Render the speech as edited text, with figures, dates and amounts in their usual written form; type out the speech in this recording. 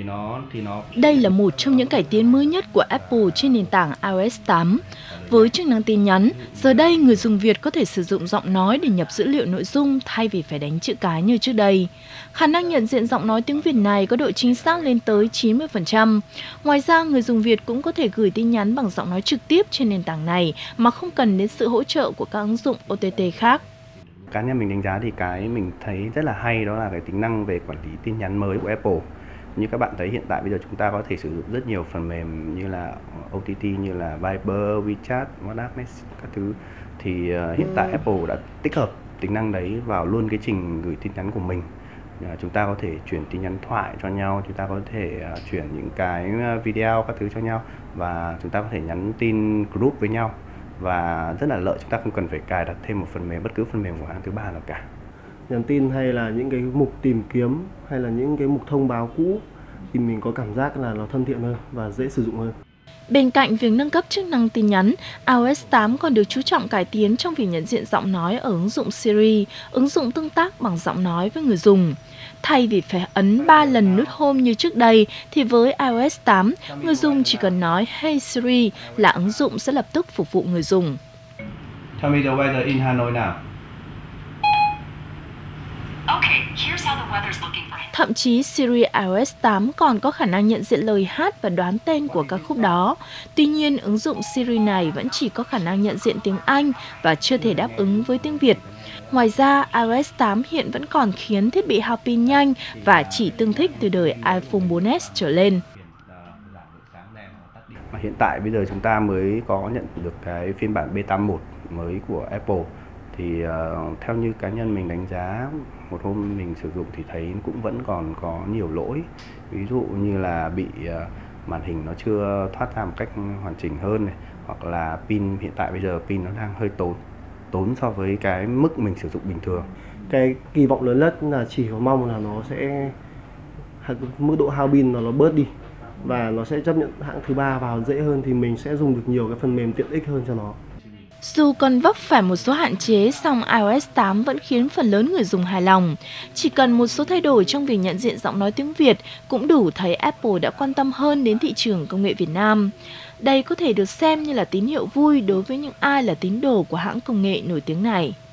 Đây là một trong những cải tiến mới nhất của Apple trên nền tảng iOS 8. Với chức năng tin nhắn, giờ đây người dùng Việt có thể sử dụng giọng nói để nhập dữ liệu nội dung thay vì phải đánh chữ cái như trước đây. Khả năng nhận diện giọng nói tiếng Việt này có độ chính xác lên tới 90%. Ngoài ra, người dùng Việt cũng có thể gửi tin nhắn bằng giọng nói trực tiếp trên nền tảng này mà không cần đến sự hỗ trợ của các ứng dụng OTT khác. Cá nhân mình đánh giá thì cái mình thấy rất là hay đó là cái tính năng về quản lý tin nhắn mới của Apple. Như các bạn thấy hiện tại bây giờ chúng ta có thể sử dụng rất nhiều phần mềm như là OTT, như là Viber, WeChat, WhatsApp, các thứ. Thì hiện tại Apple đã tích hợp tính năng đấy vào luôn cái trình gửi tin nhắn của mình. Chúng ta có thể chuyển tin nhắn thoại cho nhau, chúng ta có thể chuyển những cái video các thứ cho nhau, và chúng ta có thể nhắn tin group với nhau. Và rất là lợi, chúng ta không cần phải cài đặt thêm một phần mềm, bất cứ phần mềm của hãng thứ ba nào cả. Nhắn tin hay là những cái mục tìm kiếm hay là những cái mục thông báo cũ thì mình có cảm giác là nó thân thiện hơn và dễ sử dụng hơn. Bên cạnh việc nâng cấp chức năng tin nhắn, iOS 8 còn được chú trọng cải tiến trong việc nhận diện giọng nói ở ứng dụng Siri, ứng dụng tương tác bằng giọng nói với người dùng. Thay vì phải ấn 3 lần nút Home như trước đây, thì với iOS 8, người dùng chỉ cần nói Hey Siri là ứng dụng sẽ lập tức phục vụ người dùng. Tell me the weather in Hanoi now. Thậm chí Siri iOS 8 còn có khả năng nhận diện lời hát và đoán tên của ca khúc đó. Tuy nhiên, ứng dụng Siri này vẫn chỉ có khả năng nhận diện tiếng Anh và chưa thể đáp ứng với tiếng Việt. Ngoài ra, iOS 8 hiện vẫn còn khiến thiết bị hao pin nhanh và chỉ tương thích từ đời iPhone 4S trở lên. Mà hiện tại bây giờ chúng ta mới có nhận được cái phiên bản beta 1 mới của Apple. Thì theo như cá nhân mình đánh giá, một hôm mình sử dụng thì thấy cũng vẫn còn có nhiều lỗi. Ví dụ như là bị màn hình nó chưa thoát ra một cách hoàn chỉnh hơn này, hoặc là pin, hiện tại bây giờ pin nó đang hơi tốn so với cái mức mình sử dụng bình thường. Cái kỳ vọng lớn nhất là chỉ có mong là nó sẽ mức độ hao pin nó bớt đi và nó sẽ chấp nhận hãng thứ ba vào dễ hơn, thì mình sẽ dùng được nhiều cái phần mềm tiện ích hơn cho nó. Dù còn vấp phải một số hạn chế, song iOS 8 vẫn khiến phần lớn người dùng hài lòng. Chỉ cần một số thay đổi trong việc nhận diện giọng nói tiếng Việt cũng đủ thấy Apple đã quan tâm hơn đến thị trường công nghệ Việt Nam. Đây có thể được xem như là tín hiệu vui đối với những ai là tín đồ của hãng công nghệ nổi tiếng này.